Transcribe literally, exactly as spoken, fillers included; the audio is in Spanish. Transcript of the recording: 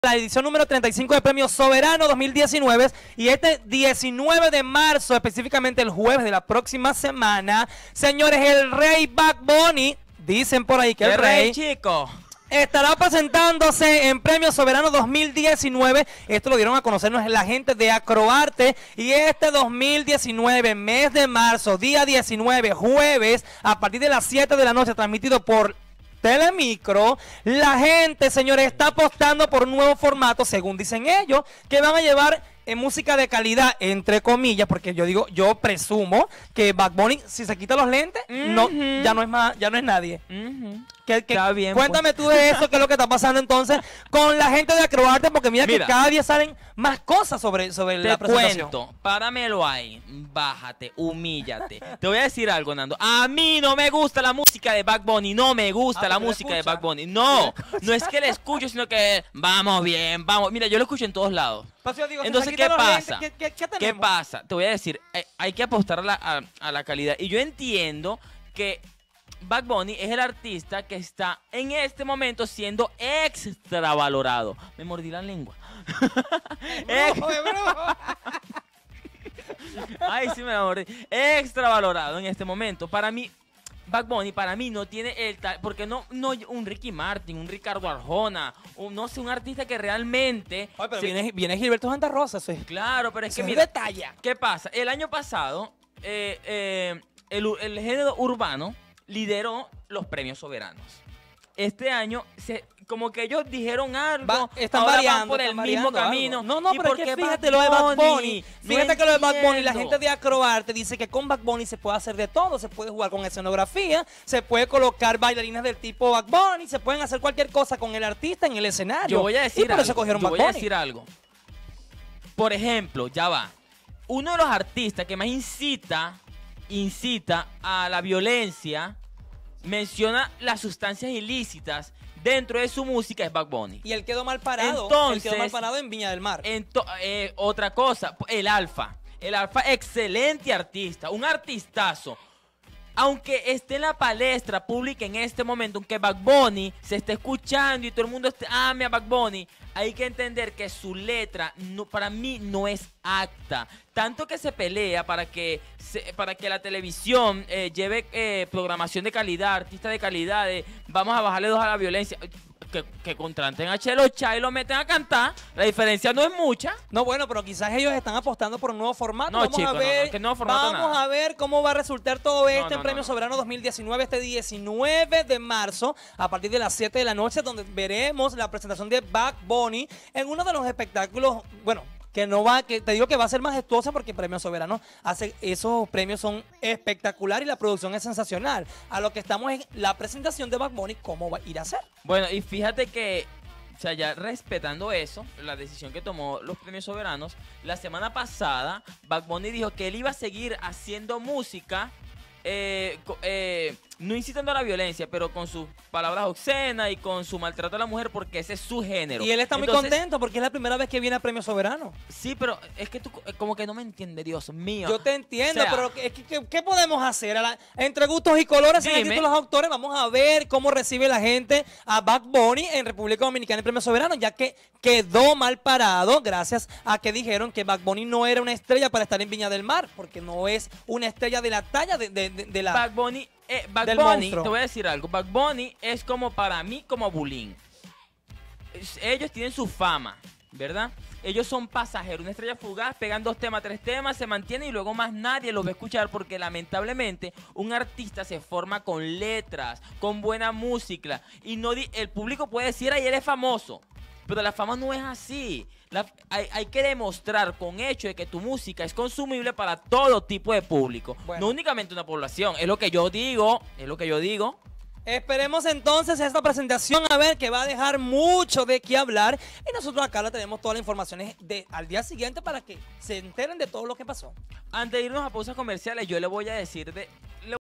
La edición número treinta y cinco de Premio Soberano dos mil diecinueve, y este diecinueve de marzo, específicamente el jueves de la próxima semana, señores, el rey Bad Bunny, dicen por ahí que el, el rey, rey chico estará presentándose en Premio Soberano dos mil diecinueve. Esto lo dieron a conocernos la gente de Acroarte. Y este dos mil diecinueve, mes de marzo, día diecinueve, jueves, a partir de las siete de la noche, transmitido por Telemicro, la gente, señores, está apostando por un nuevo formato, según dicen ellos, que van a llevar en música de calidad, entre comillas, porque yo digo, yo presumo que Bad Bunny, si se quita los lentes, uh-huh. no, ya no es más, ya no es nadie. Uh-huh. que, que, está bien, cuéntame pues. tú de eso, qué es lo que está pasando entonces con la gente de Acroarte, porque mira, mira que cada día salen más cosas sobre, sobre la presentación. Te cuento, páramelo ahí, bájate, humíllate. Te voy a decir algo, Nando. A mí no me gusta la música de Bad Bunny, no me gusta ah, la música de Bad Bunny. No, no es que la escucho, sino que vamos bien, vamos. Mira, yo lo escucho en todos lados. Digo, entonces, ¿qué pasa? Lentes, ¿qué, qué, qué, ¿Qué pasa? Te voy a decir, hay, hay que apostar a la, a, a la calidad. Y yo entiendo que Bad Bunny es el artista que está en este momento siendo extravalorado. Me mordí la lengua. Es brujo, es brujo. Ay, sí me la mordí. Extravalorado en este momento. Para mí, Bad Bunny para mí no tiene el tal, porque no, no un Ricky Martin, un Ricardo Arjona, un, no sé, un artista que realmente... Ay, pero se, viene, viene Gilberto Santa Rosa, sí. Claro, pero es que se mira, detalla. ¿Qué pasa? El año pasado, eh, eh, el, el género urbano lideró los premios soberanos. Este año, se, como que ellos dijeron algo, Va, están ahora variando, van por el mismo camino. Algo. No, no, pero es que fíjate lo de Bad Bunny. Fíjate no que lo de Bad Bunny, la gente de Acroarte dice que con Bad Bunny se puede hacer de todo. Se puede jugar con escenografía, se puede colocar bailarinas del tipo Bad Bunny, se pueden hacer cualquier cosa con el artista en el escenario. Yo voy a decir y por algo, eso cogieron yo Bad voy a Bunny. decir algo. Por ejemplo, ya va. Uno de los artistas que más incita, incita a la violencia, menciona las sustancias ilícitas dentro de su música, es Bad Bunny. Y él quedó mal parado. Entonces, él quedó mal parado en Viña del Mar. Ento eh, otra cosa, el Alfa. El Alfa, excelente artista, un artistazo. Aunque esté en la palestra pública en este momento, aunque Bad Bunny se esté escuchando y todo el mundo esté, ame a Bad Bunny, hay que entender que su letra no, para mí no es apta. Tanto que se pelea para que, se, para que la televisión eh, lleve eh, programación de calidad, artistas de calidad, de, vamos a bajarle dos a la violencia. Que, que contraten a Chelo Chá y lo meten a cantar. La diferencia no es mucha. No, bueno, pero quizás ellos están apostando por un nuevo formato. No, vamos chico, a ver, no, no, que nuevo formato vamos nada. a ver cómo va a resultar todo esto no, no, en Premio no, no. Soberano dos mil diecinueve, este diecinueve de marzo, a partir de las siete de la noche, donde veremos la presentación de Bad Bunny en uno de los espectáculos, bueno, que no va, que te digo que va a ser majestuosa porque Premio Soberano hace, esos premios son espectaculares y la producción es sensacional. A lo que estamos en la presentación de Bad Bunny, cómo va a ir a ser. Bueno, y fíjate que, o sea, ya respetando eso, la decisión que tomó los Premios Soberanos, la semana pasada Bad Bunny dijo que él iba a seguir haciendo música, eh, eh, no incitando a la violencia, pero con sus palabras obscenas y con su maltrato a la mujer, porque ese es su género. Y él está Entonces, muy contento porque es la primera vez que viene a Premio Soberano. Sí, pero es que tú como que no me entiendes, Dios mío. Yo te entiendo, o sea, pero ¿qué, qué, ¿qué podemos hacer? A la, entre gustos y colores, en el título de los autores, vamos a ver cómo recibe la gente a Bad Bunny en República Dominicana en Premio Soberano, ya que quedó mal parado gracias a que dijeron que Bad Bunny no era una estrella para estar en Viña del Mar, porque no es una estrella de la talla de, de, de, de la... Bad Bunny, eh, Bad del Bunny monstruo. Te voy a decir algo, Bad Bunny es como para mí, como Bulín. Ellos tienen su fama, ¿verdad? Ellos son pasajeros, una estrella fugaz, pegan dos temas, tres temas, se mantienen y luego más nadie los va a escuchar porque lamentablemente un artista se forma con letras, con buena música y no el público puede decir, ay, él es famoso, pero la fama no es así. La, hay, hay que demostrar con hecho de que tu música es consumible para todo tipo de público, bueno. No únicamente una población, es lo que yo digo, es lo que yo digo. Esperemos entonces esta presentación a ver que va a dejar mucho de qué hablar y nosotros acá la tenemos todas las informaciones de, al día siguiente para que se enteren de todo lo que pasó. Antes de irnos a pausas comerciales yo le voy a decir de...